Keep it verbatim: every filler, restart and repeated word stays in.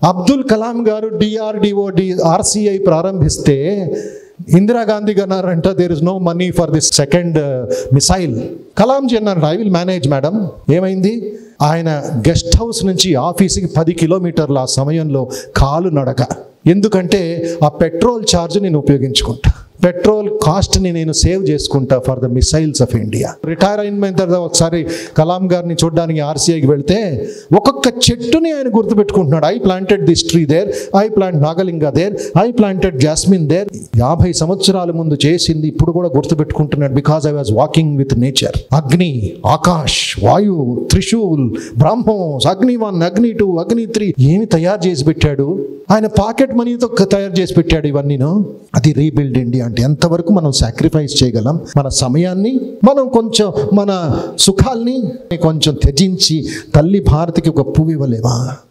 అబ్దుల్ కలాం గారు DRDO D RCI ప్రారంభిస్తే ఇందిరాగాంధీ గారు అన్నారంట there is no money for this second missile. Kalonji అన్నారంట ఐ విల్ మేనేజ్ మేడం. ఏమైంది? ఆయన గెస్ట్ హౌస్ నుంచి ఆఫీస్కి పది కిలోమీటర్ల ఆ సమయంలో కాలు నడక. ఎందుకంటే ఆ పెట్రోల్ ఛార్జ్ నేను ఉపయోగించుకుంటా, పెట్రోల్ కాస్ట్ని నేను సేవ్ చేసుకుంటా for the missiles of India. Retire అయిన తర్వాత ఒకసారి కలాం గారిని చూడడానికి ఆర్సీఐకి వెళ్తే ఒక్కొక్క చెట్టుని ఆయన గుర్తుపెట్టుకుంటున్నాడు. I planted this tree there, I plant నాగలింగ there, I planted jasmine there. యాభై సంవత్సరాల ముందు చేసింది ఇప్పుడు కూడా గుర్తుపెట్టుకుంటున్నాడు. Because I was walking with nature. Agni, Akash, వాయు, త్రిశూల్, బ్రహ్మోస్, అగ్ని వన్, అగ్ని టూ, అగ్ని త్రీ ఏమి తయారు చేసి పెట్టాడు. ఆయన పాకెట్ మనీతో తయారు చేసి పెట్టాడు ఇవన్నీను. అది రీబిల్డ్ ఇండియా అంటే ఎంతవరకు మనం సాక్రిఫైస్ చేయగలం. మన సమయాన్ని, మనం కొంచెం మన సుఖాల్ని కొంచెం త్యజించి తల్లి భారతికి ఒక పువ్వు ఇవ్వలేవా?